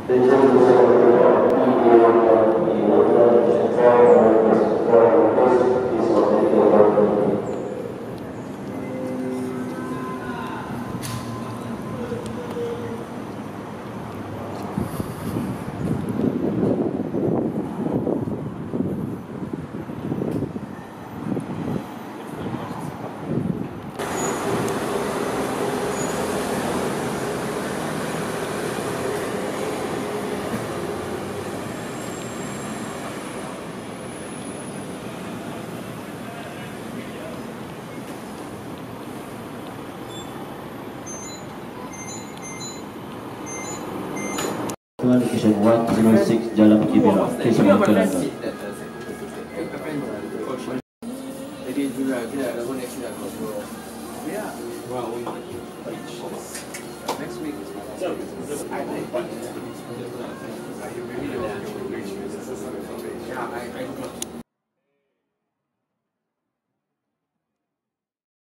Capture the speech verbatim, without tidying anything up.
Location one zero six Jalan Kibera. Please monitor London. Jadi juga kita ada one next week. Yeah. Well, next week. So, I think. Yeah, I I